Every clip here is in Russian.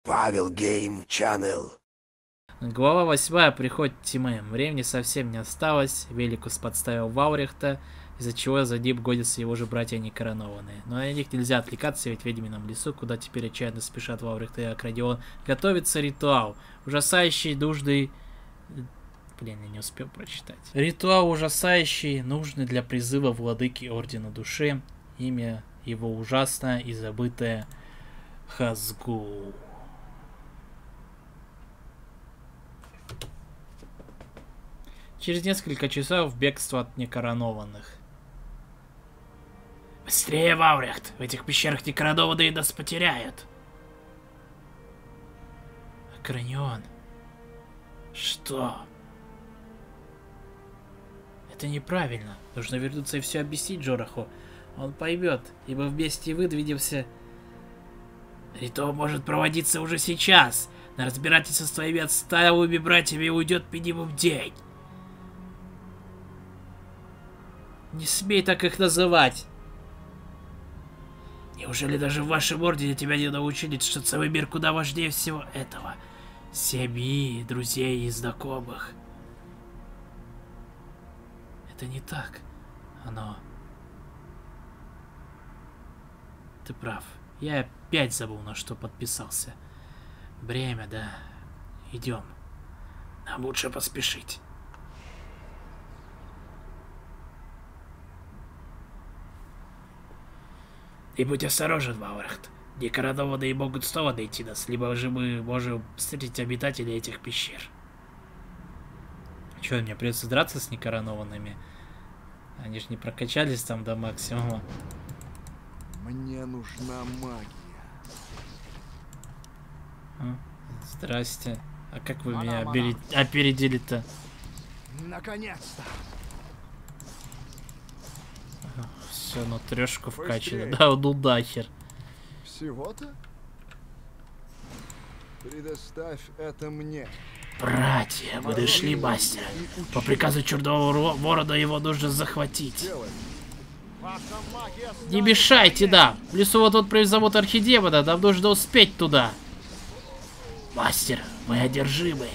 Павел Гейм Чаннел. Глава 8. Приход тьмы. Времени совсем не осталось. Великус подставил Ваурихта, из-за чего за ним гонятся его же братья некоронованные. Но на них нельзя отвлекаться, ведь в Ведьмином лесу, куда теперь отчаянно спешат Ваурихт и Акрадион, готовится ритуал. Ужасающий, нужный... Блин, я не успел прочитать. Ритуал ужасающий, нужный для призыва владыки Ордена Души. Имя его ужасное и забытое Хазгул. Через несколько часов бегство от некоронованных. Быстрее, Ваурихт! В этих пещерах некоронованные нас потеряют. Акранион. Что? Это неправильно. Нужно вернуться и все объяснить Джораху. Он поймет, ибо вместе выдвинемся. Ритуал может проводиться уже сейчас. На разбирательство с твоими отсталыми братьями уйдет минимум день. Не смей так их называть. Неужели даже в вашем ордене тебя не научили, что целый мир куда важнее всего этого? Семьи, друзей и знакомых. Это не так. Оно... Ты прав. Я опять забыл, на что подписался. Время, да. Идем. Нам лучше поспешить. И будь осторожен, Ваурихт. Некоронованные могут снова найти нас, либо же мы можем встретить обитателей этих пещер. Че, мне придется драться с некоронованными? Они же не прокачались там до максимума. Мне нужна магия. Здрасте. А как вы меня опередили-то? Наконец-то! Все, ну трешку вкачали. Да, ну нахер. Всего-то? Предоставь это мне. Братья, вы нашли мастера. По приказу Черного Ворона его нужно захватить. Не мешайте нам. В лесу вот призовут архидемона, нам нужно успеть туда. Мастер, мы одержимы.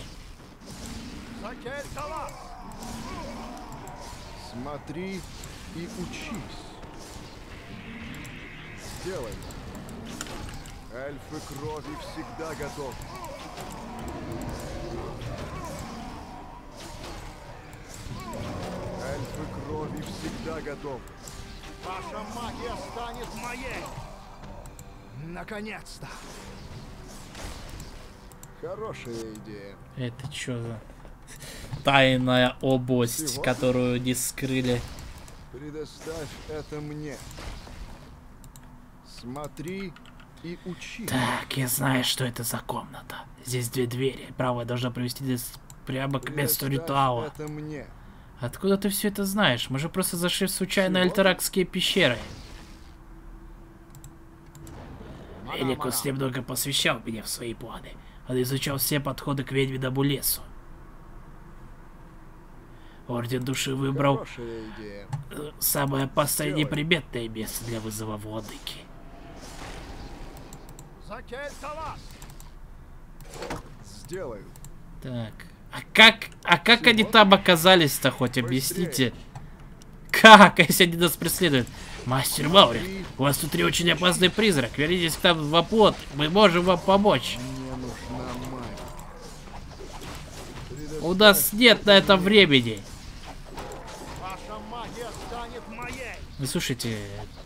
Смотри и учись. Сделай. Эльфы крови всегда готовы. Эльфы крови всегда готовы. Ваша магия станет моей. Наконец-то. Хорошая идея. Это что за тайная область, которую не скрыли? Предоставь это мне. Смотри и учись. Так, я знаю, что это за комната. Здесь две двери. Правая должна привести нас прямо к месту ритуала. Это мне. Откуда ты все это знаешь? Мы же просто зашли в случайно альтеракские пещеры. Великус немного посвящал меня в свои планы. Он изучал все подходы к Ведьминому лесу. Орден Души выбрал самое опасное и неприметное место для вызова владыки. Сделаю. Так. А как они там оказались-то, хоть объясните? Как, если они нас преследуют? Мастер Ваурихт, у вас тут очень опасный призрак. Вернитесь к нам в оплот, мы можем вам помочь. Мне нужна магия. У нас нет на это времени. Ваша магия станет моей. Ну, слушайте,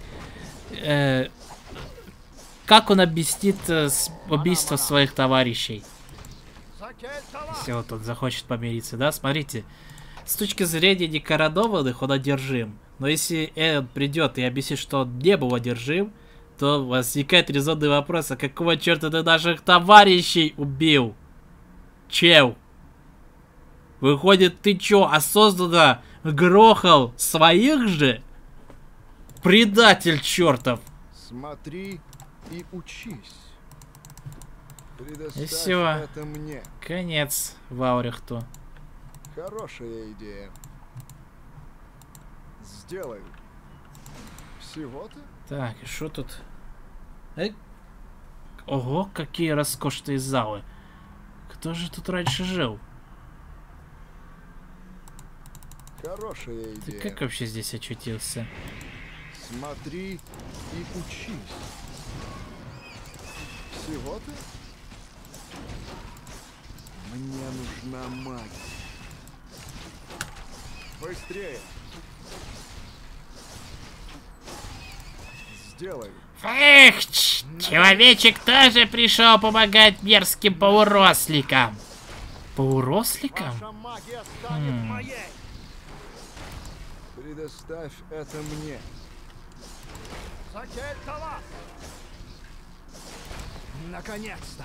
как он объяснит убийство своих товарищей? Если вот он захочет помириться, да? Смотрите, с точки зрения некоронованных он одержим. Но если он придет и объяснит, что он не был одержим, то возникает резонный вопрос, а какого черта ты наших товарищей убил? Чел? Выходит, ты чё, осознанно грохал своих же? Предатель чертов! Смотри и учись. И все. Это мне. Конец Ваурихту. Хорошая идея. Сделаю. Всего-то? Так, и что тут? Ого, какие роскошные залы. Кто же тут раньше жил? Хорошая Ты идея. как вообще здесь очутился? Смотри и учись. Всего-то? Мне нужна магия. Быстрее. Сделай. Эх, человечек тоже пришел помогать мерзким полуросликам. Полуросликам? Ваша магия станет моей. Предоставь это мне. Закельталас! Наконец-то!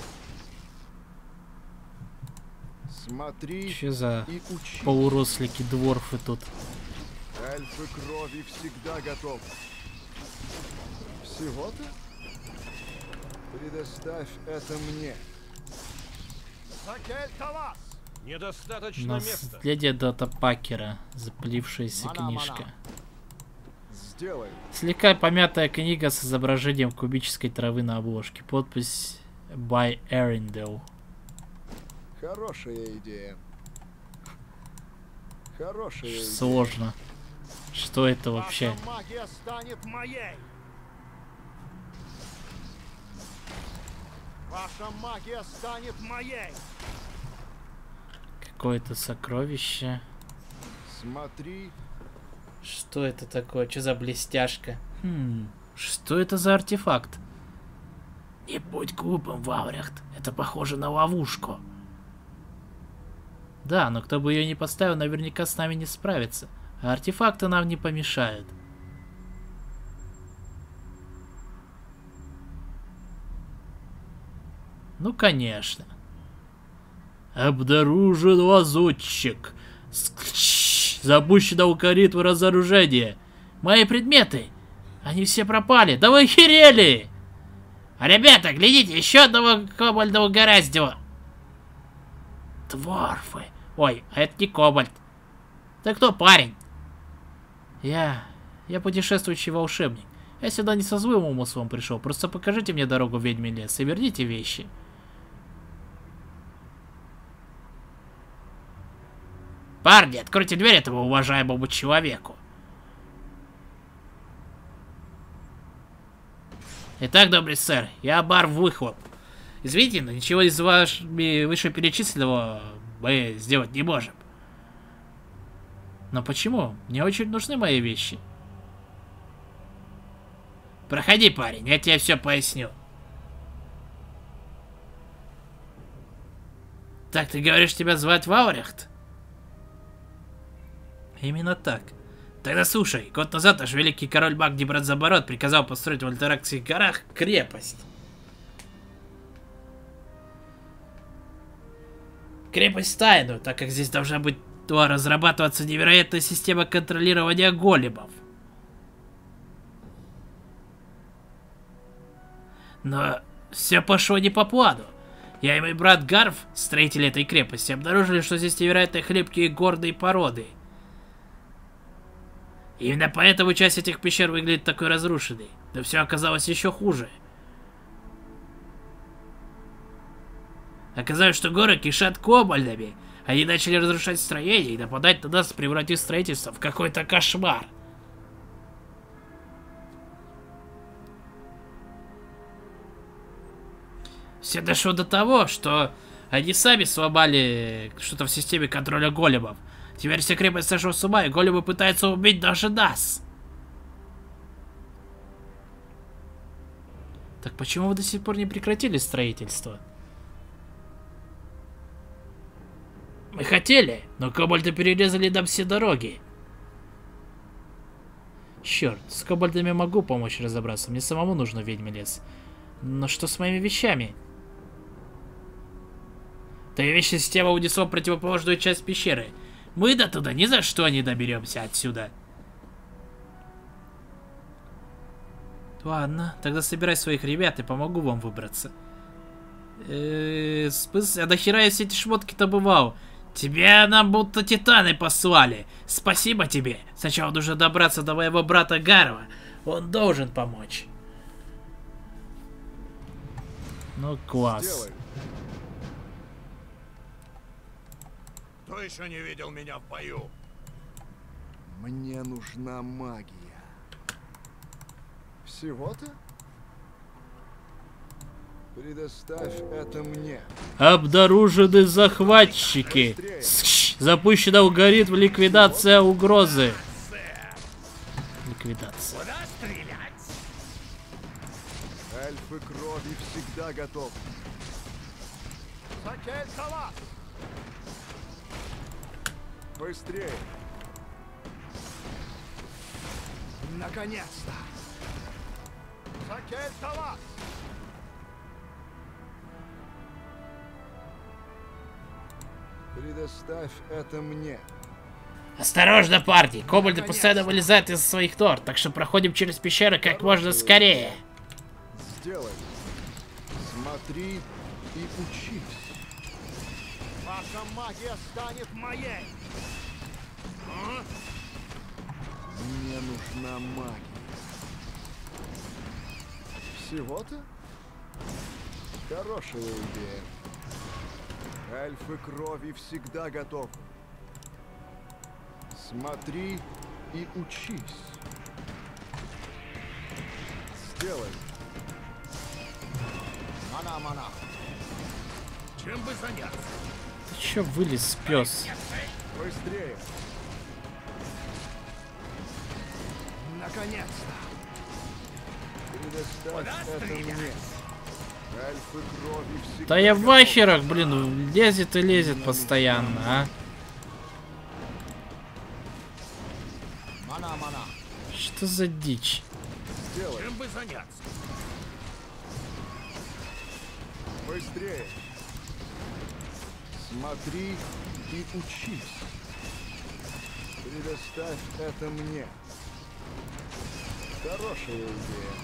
Смотри Че за и учи. полурослики дворфы тут? Эльфы крови всегда готовы. Всего-то? Предоставь это мне. Закельталас! Недостаточно места. Наследие Дота Пакера. Запылившаяся книжка. Сделай. Слегка помятая книга с изображением кубической травы на обложке. Подпись by Arendelle. Хорошая идея. Хорошая идея. Сложно. Что это вообще? Ваша магия станет моей. Ваша магия станет моей. Какое-то сокровище. Смотри. Что это такое? Что за блестяшка? Что это за артефакт? Не будь глупым, Вауряхт. Это похоже на ловушку. Да, но кто бы ее не поставил, наверняка с нами не справится. А артефакты нам не помешают. Ну, конечно. Обнаружен лазутчик. Запущено у Каритвы разоружение. Мои предметы. Они все пропали. Да вы охерели! Ребята, глядите, еще одного кобальда угораздило. Дворфы. Ой, а это не кобальд. Ты кто, парень? Я путешествующий волшебник. Я сюда не со злым умыслом пришел. Просто покажите мне дорогу в Ведьмин лес и верните вещи. Парни, откройте дверь этому уважаемому человеку. Итак, добрый сэр, я бар Выхлоп. Извините, но ничего из вашего вышеперечисленного мы сделать не можем. Но почему? Мне очень нужны мои вещи. Проходи, парень, я тебе все поясню. Так, ты говоришь, тебя звать Вауряхт? Именно так. Тогда слушай, год назад наш великий король Магни Братзаборот приказал построить в Альтеракских горах крепость. Крепость тайную, так как здесь должна быть разрабатываться невероятная система контролирования големов. Но все пошло не по плану. Я и мой брат Гарф, строители этой крепости, обнаружили, что здесь невероятно хлипкие горные породы. Именно поэтому часть этих пещер выглядит такой разрушенной. Но все оказалось еще хуже. Оказалось, что горы кишат кобальдами. Они начали разрушать строения и нападать на нас, превратив строительство в какой-то кошмар. Все дошло до того, что они сами сломали что-то в системе контроля големов. Теперь вся крепость сошла с ума, и големы пытаются убить даже нас. Так почему вы до сих пор не прекратили строительство? Мы хотели, но кобальды перерезали нам все дороги. Черт, с кобальдами могу помочь разобраться, мне самому нужно ведьмин лес. Но что с моими вещами? Твоя вещи система унесла в противоположную часть пещеры. Мы до туда ни за что не доберемся отсюда. Ладно, тогда собирай своих ребят и помогу вам выбраться. А нахера я все эти шмотки добывал? Тебя нам будто титаны послали. Спасибо тебе. Сначала нужно добраться до моего брата Гарва. Он должен помочь. Ну, класс. Сделаю. Кто еще не видел меня в бою? Мне нужна магия. Всего-то? Предоставь это мне. Обнаружены захватчики. Запущен алгоритм ликвидация угрозы. Ликвидация. Куда стрелять? Эльфы крови всегда готовы. Быстрее. Наконец-то. Предоставь это мне. Осторожно, парни. Кобальды постоянно вылезают из своих нор, так что проходим через пещеры как можно скорее. Сделай. Смотри и учись. Ваша магия станет моей. Мне нужна магия. Всего-то? Хорошая идея. Эльфы крови всегда готовы. Смотри и учись. Сделай. Мана. Чем бы заняться? Ты чё вылез, пес? Быстрее. Наконец-то. Предоставь это мне. Эльфы крови всегда Да я в готовы. ахерах, блин, лезет и лезет постоянно, а. Мана. Что за дичь? Сделай. Чем бы заняться? Быстрее. Смотри и учись. Предоставь это мне. Хорошая идея.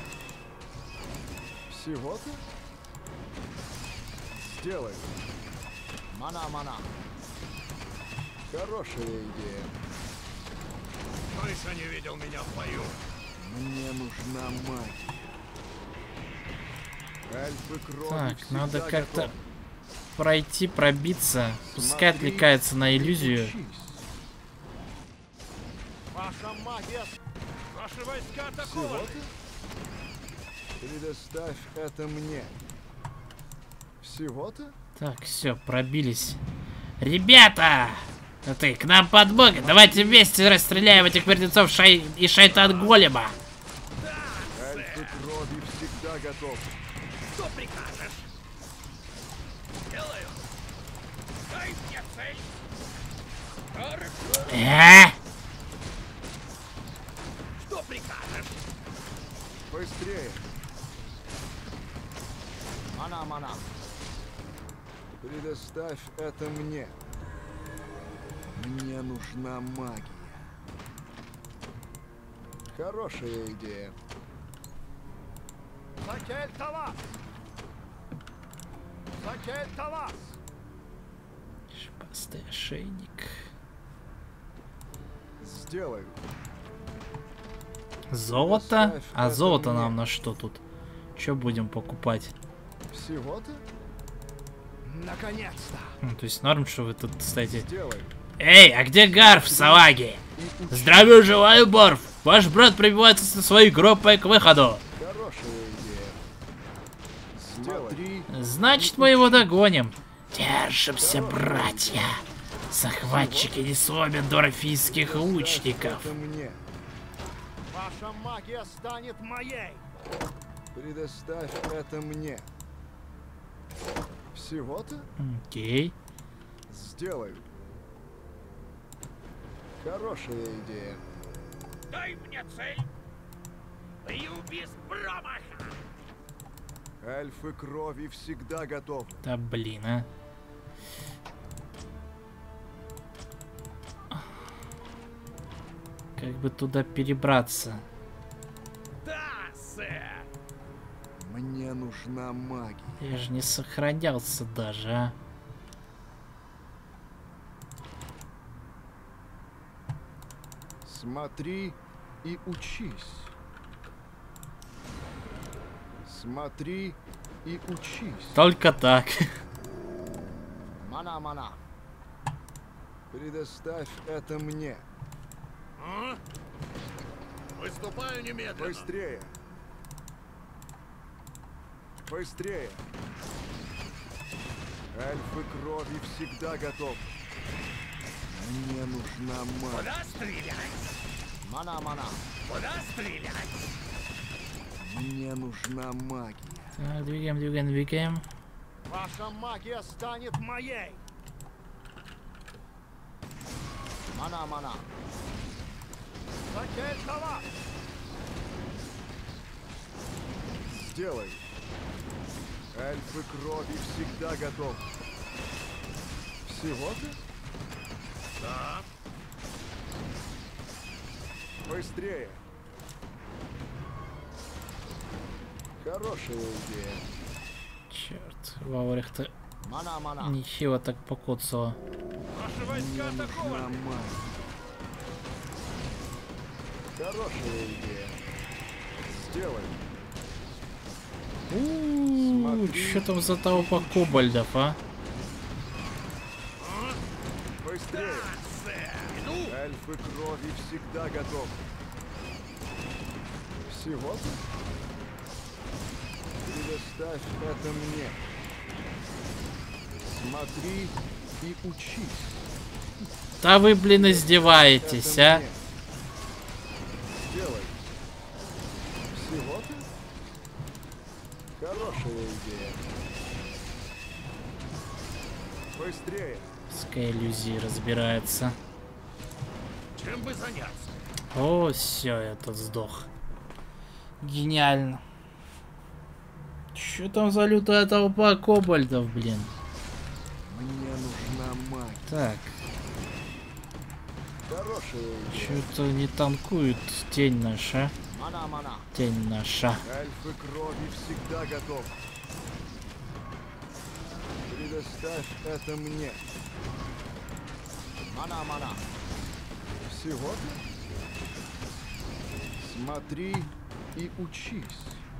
Всего-то? Сделай. Мана. Хорошая идея. Кто еще не видел меня в бою? Мне нужна магия. Эльфы крови Так, всегда надо как-то готовы. пройти, пробиться. Пускай Смотри отвлекается на и иллюзию. учись. Ваша магия. Ваши войска атакованы. Всего-то? Предоставь это мне. Всего-то? Так, все, пробились. Ребята! Ты к нам подмога. Давайте вместе расстреляем этих мертвецов и шайтан голема. Эльфы крови всегда готовы. Что прикажешь? Делаю. Дай мне цель. Что прикажешь? Быстрее. Мана. Предоставь это мне. Мне нужна магия. Хорошая идея. Шипастый ошейник. Сделаю. Золото? Предоставь А это золото мне. нам на что тут? Что будем покупать? Всего-то? Наконец-то. Ну, то есть норм, что вы тут стоите. Сделаю. Эй, а где Гарф, салаги? Здравия желаю, Борф! Ваш брат пробивается со своей группой к выходу. Хорошая идея. Смотри. Значит, мы его догоним. Держимся, братья. Захватчики не сломят дорфийских лучников. Это мне. Ваша магия станет моей. Предоставь это мне. Всего-то? Окей. Сделаю. Хорошая идея. Дай мне цель. Бью без промаха. Эльфы крови всегда готовы. Да блин, а. Как бы туда перебраться? Да, сэр. Мне нужна магия. Я же не сохранялся даже, а. Смотри и учись. Смотри и учись. Только так. Мана. Предоставь это мне. А? Выступаю немедленно. Быстрее. Быстрее. Эльфы крови всегда готовы. Мне нужна магия. Куда стрелять? Мана. Куда стрелять? Мне нужна магия. Так, двигаем. Ваша магия станет моей. Мана. Закельтова! Сделай. Эльфы крови всегда готовы. Всего-то? Да. Быстрее. Хорошая идея. Черт, Ваврих-то Мана. ничего так покоцало. Наши войска Мне нужна атакованы. магия. Хорошая идея. Сделай. Что там за толпа кобальдов, а? Быстрее. Иду. Эльфы крови всегда готовы. Всего-то? Предоставь это мне. Смотри и учись. Да вы, блин, издеваетесь, Это а? мне. Сделай. Всего-то? Хорошая идея. Быстрее. С иллюзией разбирается. Чем бы заняться? О, все, я тут сдох. Гениально. Что там за лютая толпа кобальдов, блин? Мне нужна магия. Так, Хорошая идея. что-то не танкует тень наша. Мана. Тень наша. Эльфы крови всегда готовы. Предоставь это мне. Мана. Всего-то? Смотри и учись.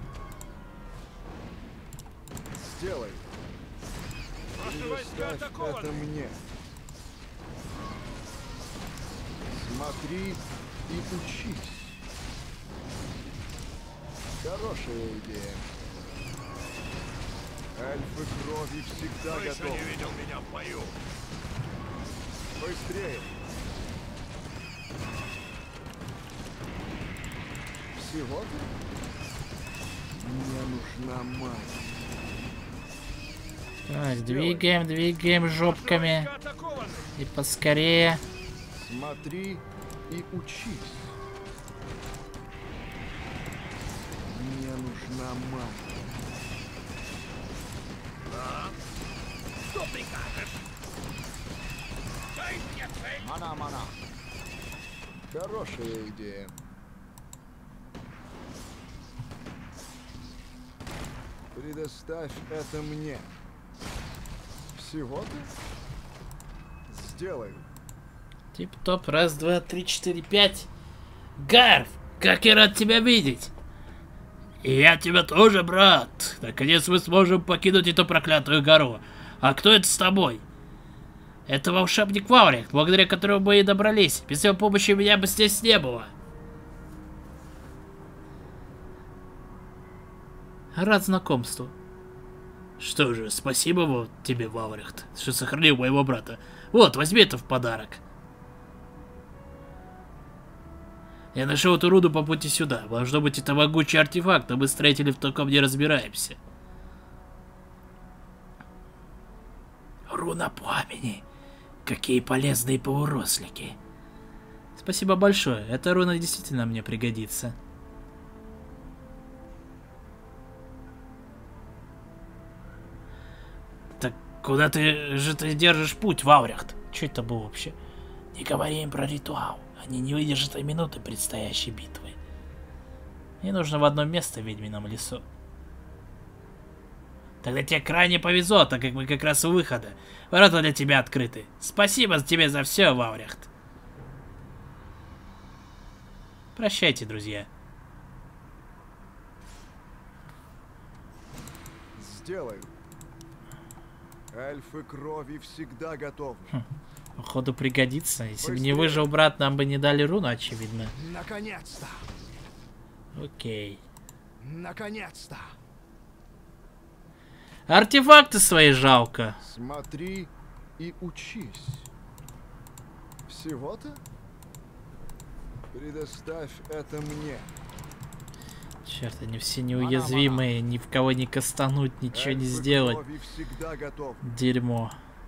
Сделай. Наши войска Предоставь это атакованы. мне. Смотри и учись. Хорошая идея. Эльфы крови всегда Кто еще готовы. не видел меня в бою? Быстрее. Всего-то? Мне нужна магия. Так, двигаем жопками. Войска атакованы. И поскорее. Смотри и учись. Мне нужна магия. Да. Что прикажешь? Дай мне цель. Мана. Хорошая идея. Предоставь это мне. Всего-то? Сделаю. Тип-топ, раз, два, три, четыре, пять. Гарф, как я рад тебя видеть. И я тебя тоже, брат. Наконец мы сможем покинуть эту проклятую гору. А кто это с тобой? Это волшебник Ваврих, благодаря которому мы и добрались. Без его помощи меня бы здесь не было. Рад знакомству. Что же, спасибо вот тебе, Ваврихт, что сохранил моего брата. Вот, возьми это в подарок. Я нашел эту руду по пути сюда. Должно быть, это могучий артефакт, но мы, строители, в таком не разбираемся. Руна пламени. Какие полезные полурослики. Спасибо большое. Эта руна действительно мне пригодится. Так куда ты держишь путь, Ваврихт? Что это было вообще? Не говори им про ритуал. Они не выдержат и минуты предстоящей битвы. Мне нужно в одно место в Ведьмином лесу. Тогда тебе крайне повезло, так как мы как раз у выхода. Ворота для тебя открыты. Спасибо тебе за все, Ваврихт. Прощайте, друзья. Сделаю. Эльфы крови всегда готовы. Походу пригодится. Если бы не выжил брат, нам бы не дали руну, очевидно. Наконец-то! Окей. Наконец-то! Артефакты свои жалко. Смотри и учись. Всего-то? Предоставь это мне. Черт, они все неуязвимые, ни в кого не кастануть, ничего не сделать. Крови всегда готов. Дерьмо.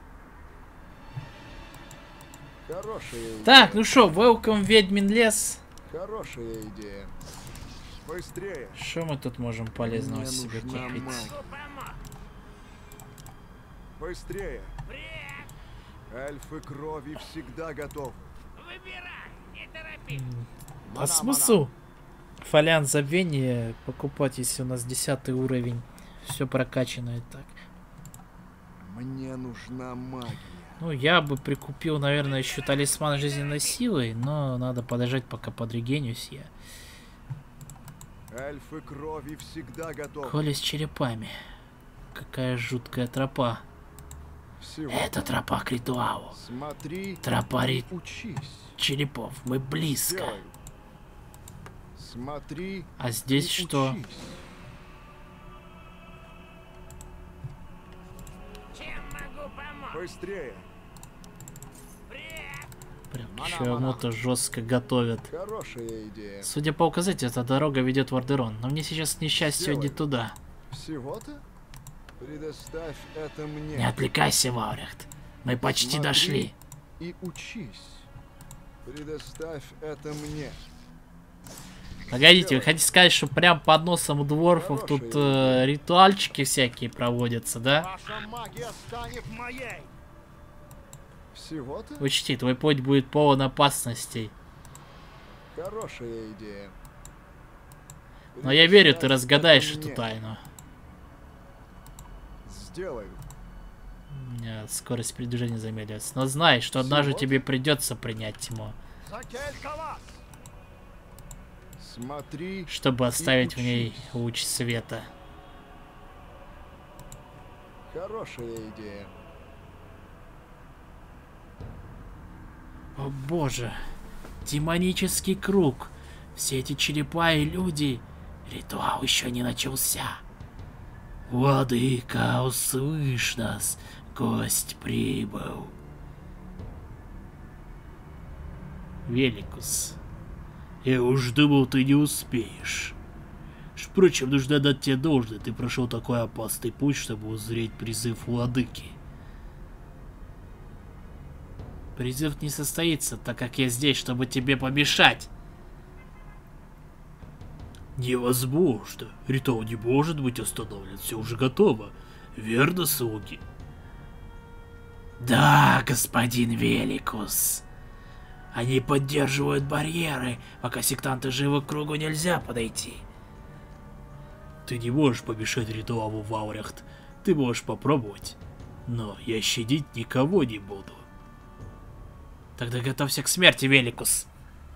Хорошая идея. Так, ну шо, welcome в Ведьмин лес. Хорошая идея. Быстрее. Что мы тут можем полезного Мне себе нужна купить? магия. Быстрее. Эльфы крови всегда готовы. А смысл фолиант забвения покупать, если у нас 10 уровень? Все прокачано и так. Мне нужна магия. Ну, я бы прикупил, наверное, еще талисман жизненной силы, но надо подождать, пока подрегенюсь я. Эльфы крови всегда готовы. Коли с черепами. Какая жуткая тропа. Всего. Это тропа к ритуалу. Смотри Тропа и учись. черепов. Мы близко. Сделаю. Смотри А здесь и что? учись. Быстрее. Прям к чему-то жестко готовят. Хорошая идея. Судя по указателю, эта дорога ведет в Ордерон. Но мне сейчас, к несчастью, не Сделай. туда. Всего-то? Предоставь это мне. Не отвлекайся, Ваурехт. Мы почти Смотри дошли. И учись. Предоставь это мне. Погодите, вы хотите сказать, что прям под носом у дворфов тут ритуальчики всякие проводятся, да? Ваша магия станет моей. Всего-то? Учти, твой путь будет полон опасностей. Хорошая идея. Но я верю, ты Предоставь разгадаешь это эту мне. тайну. Сделаю. У меня скорость передвижения замедлилась. Но знай, что однажды Всего-то? тебе придется принять тьму, Закельтовас. Смотри. чтобы оставить в ней учись. луч света. Хорошая идея. О боже, демонический круг. Все эти черепа и люди. Ритуал еще не начался. Владыка, услышь нас, гость прибыл. Великус, я уж думал, ты не успеешь. Впрочем, нужно дать тебе должное, ты прошел такой опасный путь, чтобы узреть призыв владыки. Призыв не состоится, так как я здесь, чтобы тебе помешать. Невозможно. Ритуал не может быть остановлен. Все уже готово. Верно, слуги? Да, господин Великус. Они поддерживают барьеры. Пока сектанты живы, к кругу нельзя подойти. Ты не можешь помешать ритуалу, Ваурехт. Ты можешь попробовать. Но я щадить никого не буду. Тогда готовься к смерти, Великус.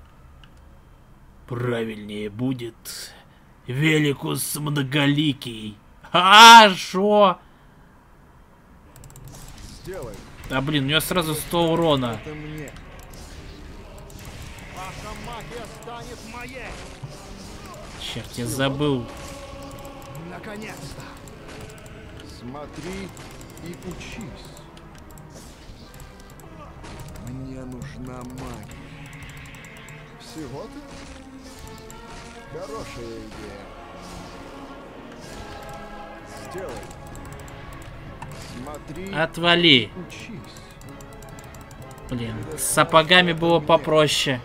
Правильнее будет Великус Многоликий. Шо? Сделай. Да блин, у него сразу 100 урона. Это мне. Ваша магия станет моей. Черт, я забыл. Наконец-то. Смотри и учись. Мне нужна магия. Всего-то? Хорошая идея. Сделай. Смотри, Отвали. учись. Блин, с сапогами было попроще.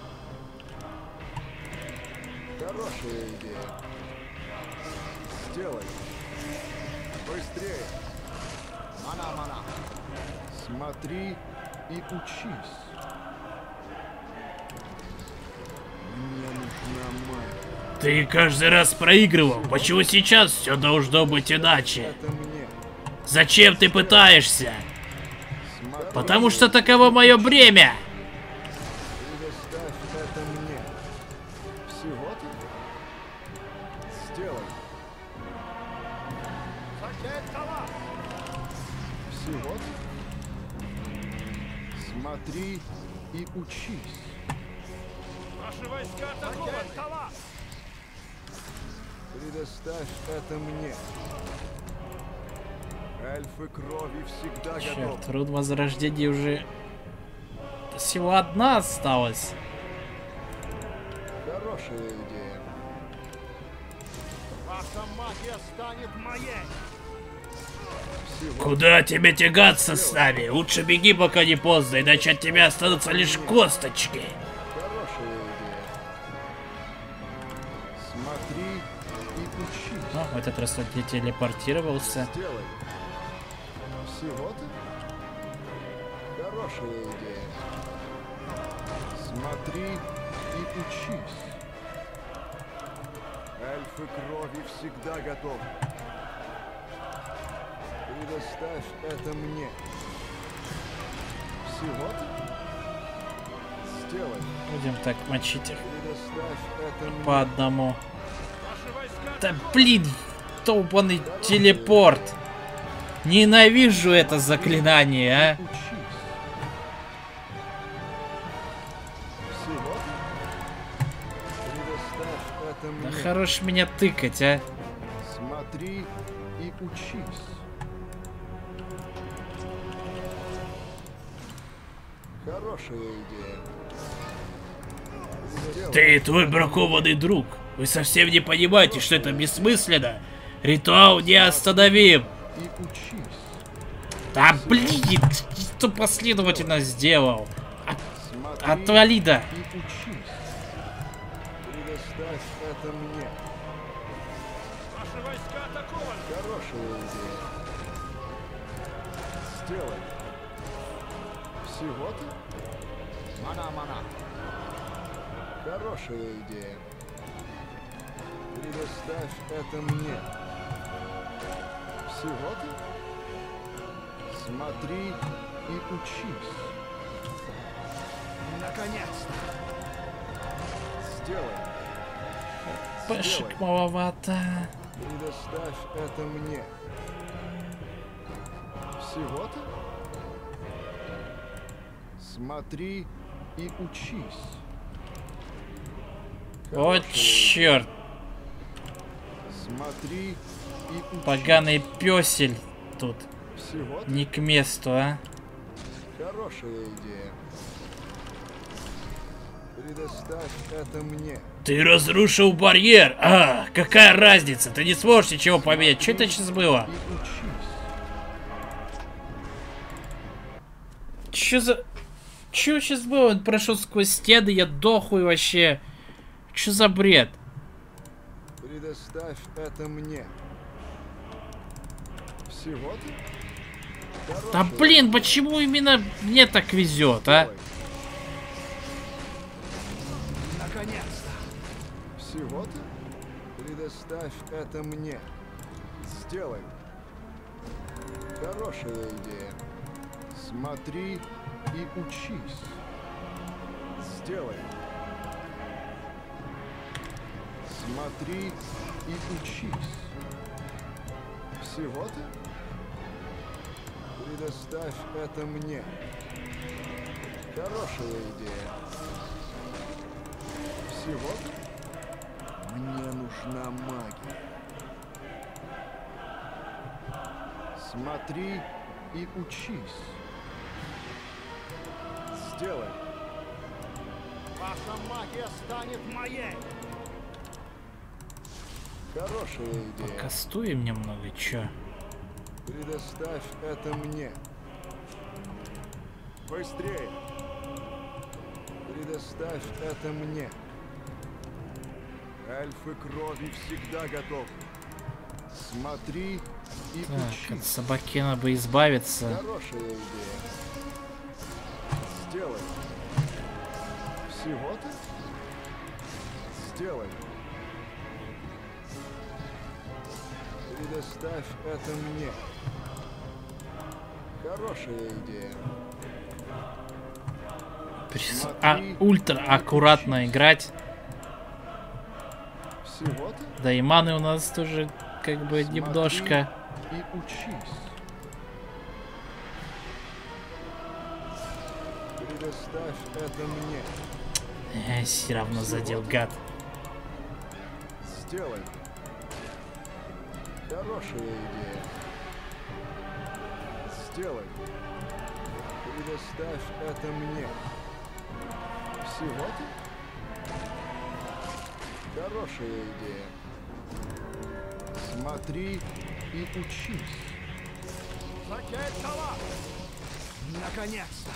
Хорошая идея. Сделай. Быстрее. Мана. Смотри и учись. Мне нужна магия. Ты каждый раз проигрывал. Почему сейчас все должно быть иначе? Это мне. Зачем ты пытаешься? Смотри, Потому что таково мое бремя. предоставь это мне. Всего-то? Сделай. Всего-то? Смотри и учись. Наши войска атакованы! Предоставь это мне. Эльфы крови всегда готовы. Черт, рун возрождения уже всего одна осталась. Хорошая идея. Ваша магия станет моей. Всего Куда тебе тягаться с нами? Лучше беги, пока не поздно, иначе от тебя останутся лишь косточки. хорошая идея. Смотри и учись. Ну, в этот раз он не телепортировался. Сделай. Всего-то? Хорошая идея. Смотри и учись. Эльфы крови всегда готовы. Предоставь это мне. Всего-то? Сделай. Будем так мочить их Предоставь это мне. по одному. Наши войска Да блин, долбаный телепорт. Ненавижу это заклинание, а. Учись. Всего-то? Предоставь это Да мне. хорош меня тыкать, а. Смотри и учись. Хорошая идея. Сделай. Ты и твой бракованный друг. Вы совсем не понимаете, что это бессмысленно. Ритуал неостановим. И учись. Да блин, что последовательно сделал. Смотри Отвали да. и учись. Предоставь это мне. Наши войска атакованы! Хорошая идея. Сделай. Всего-то? Мана. Хорошая идея. Предоставь это мне. Всего-то? Смотри и учись. Наконец-то. Сделай. Пашек маловато. Предоставь это мне. Всего-то? Смотри и учись. О, Хорошая черт. Смотри и учись. Поганый пёсель тут. Всего-то? Не к месту, а. Хорошая идея. Предоставь это мне. Ты разрушил барьер. А, какая разница? Ты не сможешь ничего поменять. Что это сейчас было? И учись. Что за... Что сейчас было? Он прошел сквозь стены, я дохуй вообще. Что за бред? Предоставь это мне. Всего-то? Да Хорошая блин, почему именно мне так везет, а? Делай. Наконец-то. Всего-то? Предоставь это мне. Сделай. Хорошая идея. Смотри и учись. Сделай. Смотри и учись. Всего-то? Предоставь это мне. Хорошая идея. Всего-то? Мне нужна магия. Смотри и учись. Сделай. Ваша магия станет моей. Хорошая идея. Кастуем немного, чё? Предоставь это мне. Быстрее. Предоставь это мне. Эльфы крови всегда готовы. Смотри и Так, от учись. собаки надо бы избавиться. Хорошая идея. Сделай. Всего-то? Сделай. Предоставь это мне. Хорошая идея. Ультра аккуратно играть. Всего-то? Да и маны у нас тоже как бы немножко. И учись. Предоставь это мне. Все равно задел, гад. Сделай. Хорошая идея. Сделай. Предоставь это мне. Всего-то? Хорошая идея. Смотри и учись. Наконец-то!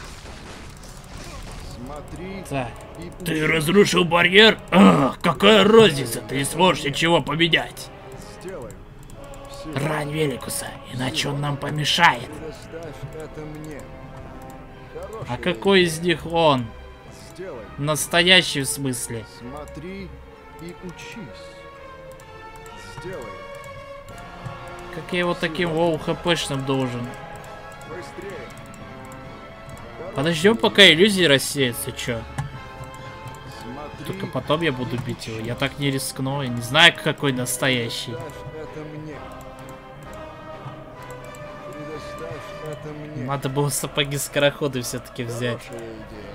Смотри Так. и Ты учись. разрушил барьер? Ах, какая разница, ты не сможешь ничего победить. Сделай. Рань Великуса, иначе он нам помешает. Предоставь это мне. Хорошая А какой из них он? идея. Сделай. Настоящий в смысле. Смотри и учись. Сделай. Как я его таким воу хпшным должен? Быстрее. Подождем, пока иллюзии рассеются, чё? Смотри. Только потом я буду бить его. Я так не рискну, я не знаю, какой настоящий. Предоставь это мне. Предоставь это мне. Надо было сапоги-скороходы все-таки взять. Хорошая идея.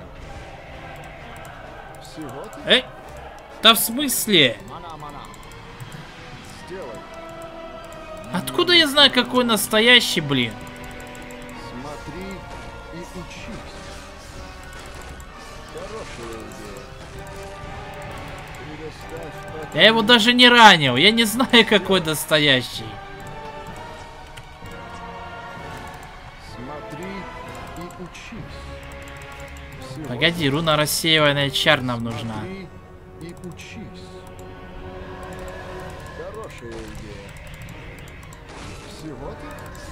Всего-то? Эй! Да в смысле? Мана-мана. Сделай. Откуда я знаю, какой настоящий, блин? Смотри и учись. Хорошая идея. Предоставь это Я его даже не ранил, я не знаю, какой настоящий. Смотри и учись. Всего-то? Погоди, руна рассеивания чар нам нужна. Смотри и учись. Хорошая идея. Всего-то?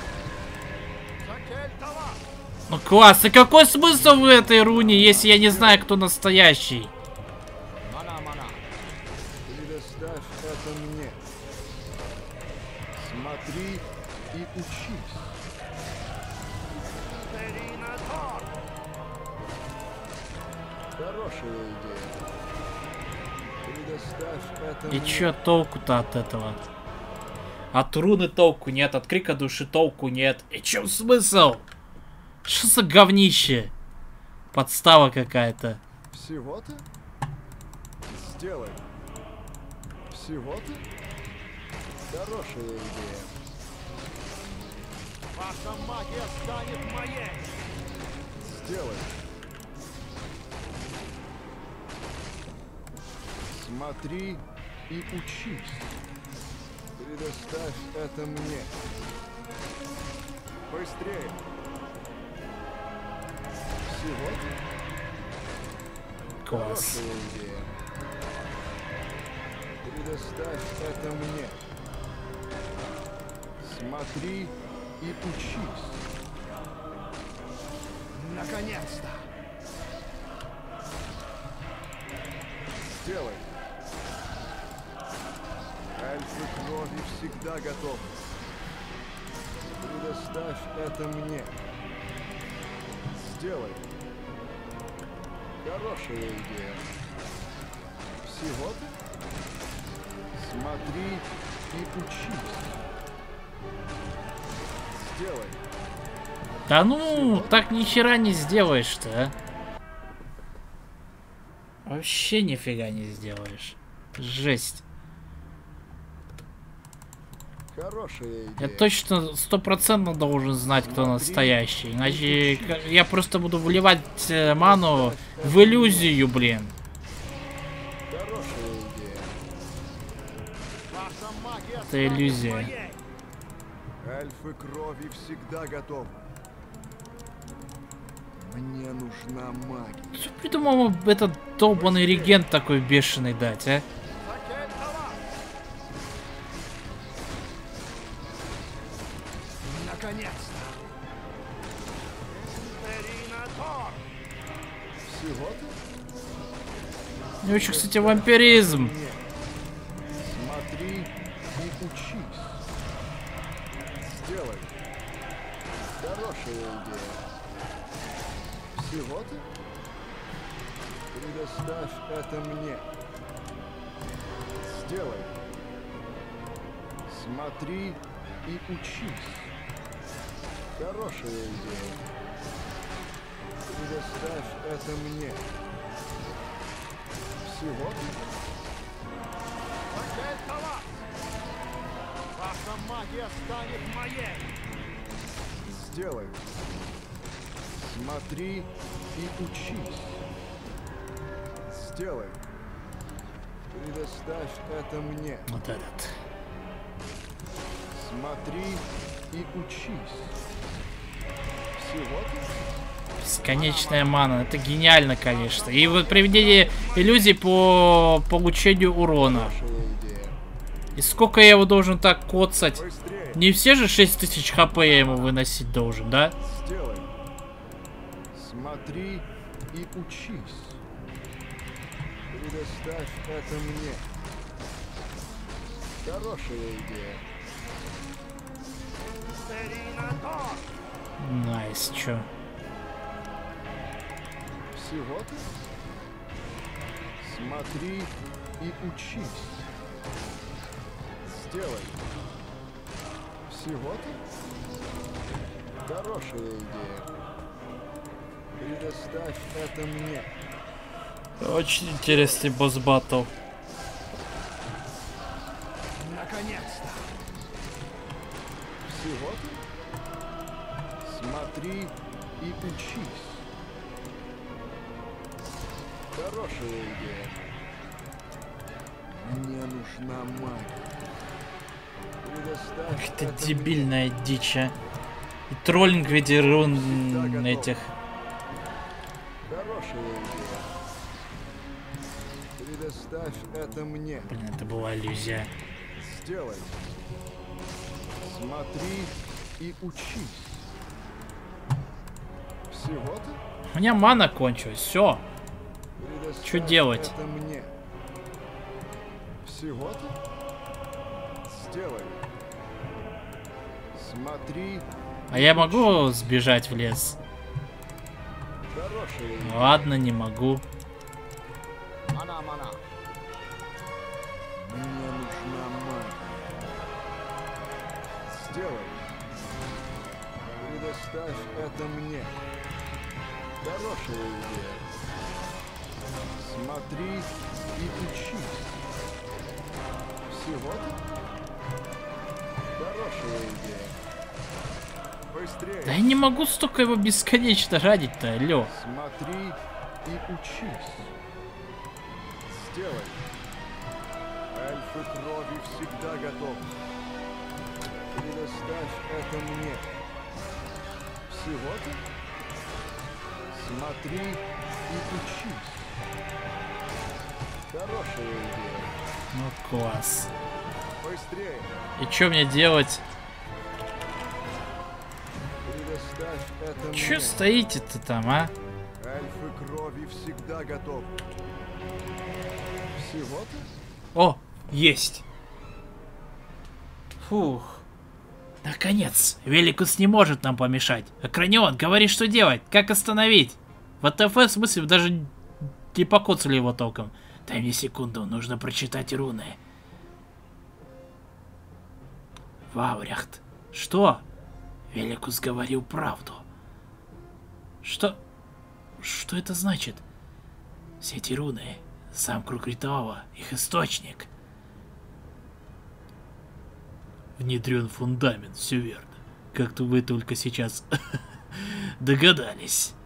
Ну класс, и какой смысл в этой руне, если я не знаю, кто настоящий? Мана-мана. Предоставь это мне. Смотри и учись. Хорошая идея. Предоставь это И мне. чё толку-то от этого? От руны толку нет, от крика души толку нет. И чё смысл? Что за говнище? Подстава какая-то. Всего-то? Сделай. Всего-то? Хорошая идея. Ваша магия станет моей! Сделай. Смотри и учись. Предоставь это мне. Быстрее. Всего-то? Класс. Хорошая идея. Предоставь это мне. Смотри и учись. Наконец-то! Сделай. Эльфы крови всегда готовы. Предоставь это мне. Сделай. Хорошая идея. Всего-то? Смотри и учись. Сделай. Да ну, так ни хера не сделаешь-то, а? Вообще нифига не сделаешь. Жесть. Хорошая идея. Я точно 100% должен знать, кто настоящий. Иначе я просто буду вливать ману в иллюзию, блин. Хорошая идея. Ваша магия Это иллюзия. станет моей! Эльфы крови всегда готовы. Мне нужна магия. Что придумал этот долбаный регент такой бешеный дать, а? Наконец-то! Империнатор! Всего-то? У него еще, кстати, вампиризм. Нет. Смотри и учись. Сделай. Хорошая идея. Всего-то? Предоставь это мне. Сделай. Смотри и учись. Хорошая идея. Предоставь это мне. Всего? Закельтовас! Ваша магия станет моей! Сделай. Смотри и учись. Сделай. Предоставь это мне. Вот этот. Смотри и учись. Всего-то? Бесконечная мана. Это гениально, конечно. И вот приведение иллюзий по получению урона. Хорошая идея. И сколько я его должен так коцать? Быстрее. Не все же 6000 хп я ему выносить должен, да? Сделай. Смотри и учись. Предоставь это мне. Хорошая идея. Теринатор! Найс, чё? Всего-то? Смотри и учись. Сделай. Всего-то? Хорошая идея. Предоставь это мне. Очень интересный босс-баттл. Наконец-то! Всего-то? Смотри и учись. Хорошая идея. Мне нужна магия. Предоставь Это это дебильная дичь, а. И троллинг в виде рун этих. Хорошая идея. Предоставь это мне. Блин, это была иллюзия. Сделай. Смотри и учись. Всего-то? У меня мана кончилась, все. Предоставь Чё делать? это мне. Всего-то? Сделай. Смотри. А я могу сбежать в лес? Хорошая идея. Ладно, не могу. Мана-мана! Мне нужна магия. Сделай. Предоставь это мне. Хорошая идея. Смотри и учись. Всего-то? Хорошая идея. Быстрее. Да я не могу столько его бесконечно радить-то, алло. Смотри и учись. Сделай. Эльфы крови всегда готовы. Предоставь это мне. Всего-то? Смотри и учись. Хорошая идея. Ну класс. Быстрее. И что мне делать? Предоставь это Че мне. стоите-то там, а? Эльфы крови всегда готовы. Всего-то? О, есть. Фух. Наконец, Великус не может нам помешать. Акранион, говори, что делать, как остановить. В ТФ в смысле даже не покоцали его толком. Дай мне секунду, нужно прочитать руны. Вауряхт. Что? Великус говорил правду. Что? Что это значит? Все эти руны, сам круг ритуала, их источник. Внедрен фундамент, все верно. Как-то вы только сейчас догадались.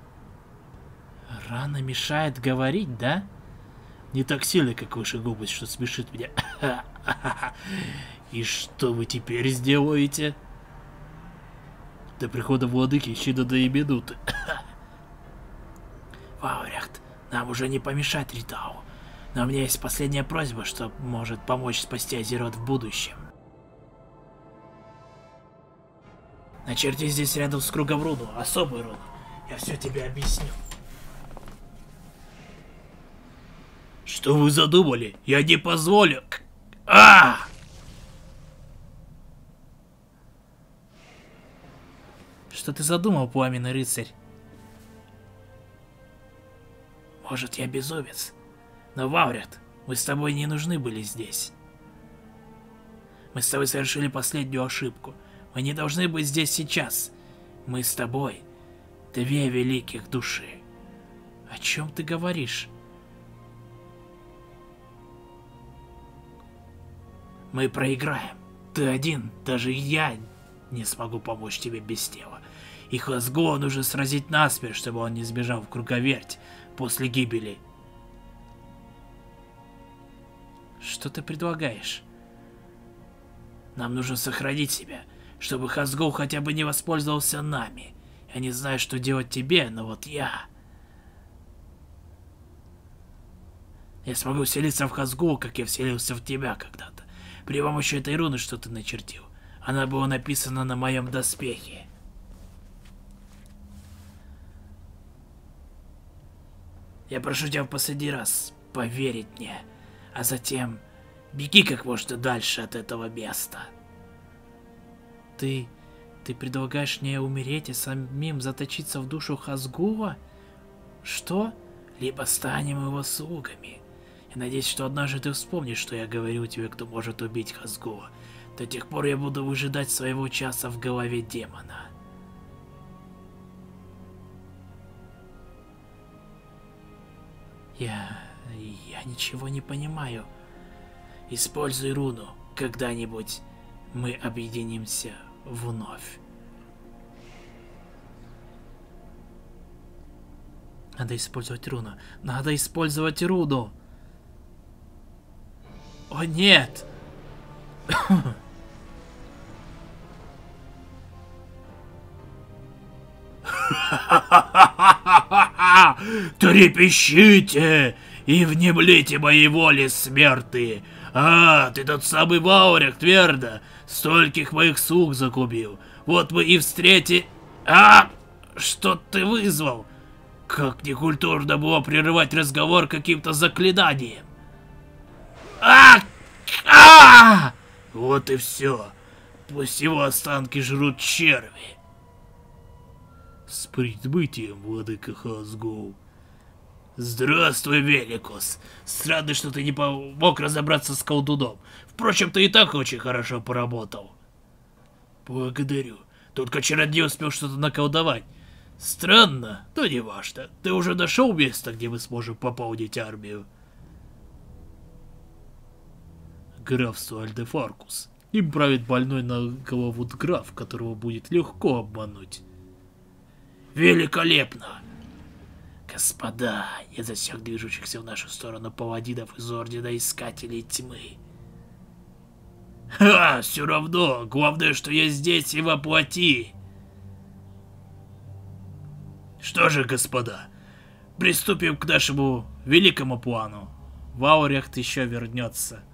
Рана мешает говорить, да? Не так сильно, как ваша глупость, что смешит меня. И что вы теперь сделаете? До прихода владыки еще до 2 минуты. Вауряхт, нам уже не помешать ритуалу. Но у меня есть последняя просьба, что может помочь спасти Азерот в будущем. Начерти здесь рядом с кругом руну, особую руну. Я все тебе объясню. Что вы задумали? Я не позволю. А! Что ты задумал, пламенный рыцарь? Может, я безумец? Но, Ваурят, мы с тобой не нужны были здесь. Мы с тобой совершили последнюю ошибку. Мы не должны быть здесь сейчас. Мы с тобой Две великих души. О чем ты говоришь? Мы проиграем. Ты один, даже я не смогу помочь тебе без тела. И Хазгуа нужно сразить насмерть, чтобы он не сбежал в круговерть после гибели. Что ты предлагаешь? Нам нужно сохранить себя, чтобы Хазгул хотя бы не воспользовался нами. Я не знаю, что делать тебе, но вот я... Я смогу вселиться в Хазгул, как я вселился в тебя когда-то. При помощи этой руны, что ты начертил. Она была написана на моем доспехе. Я прошу тебя в последний раз поверить мне, а затем беги как можно дальше от этого места. Ты предлагаешь мне умереть и самим заточиться в душу Хазгула? Что? Либо станем его слугами. Я надеюсь, что однажды ты вспомнишь, что я говорил тебе, кто может убить Хазгула. До тех пор я буду выжидать своего часа в голове демона. Я ничего не понимаю. Используй руну. Когда-нибудь мы объединимся вновь. Надо использовать руну. Надо использовать руну. О, нет! Трепещите и внемлите моей воле, смертные. А, ты тот самый Ваурик, твердо. Стольких моих слуг загубил. Вот мы и встретили... А! Что ты вызвал? Как некультурно было прерывать разговор каким-то заклинанием. Вот и все. Пусть его останки жрут черви. С прибытием, владыка Хазгул. Здравствуй, Великус. Странно, что ты не помог разобраться с колдуном. Впрочем, ты и так очень хорошо поработал. Благодарю. Только чародей успел что-то наколдовать. Странно, но не важно. Ты уже нашел место, где мы сможем пополнить армию? Графство Альдефаркус. Им правит больной на голову граф, которого будет легко обмануть. Великолепно! Господа, я засек движущихся в нашу сторону паладинов из Ордена Искателей Тьмы. Ха, все равно, главное, что я здесь и воплоти. Что же, господа, приступим к нашему великому плану. Вауряхт еще вернется.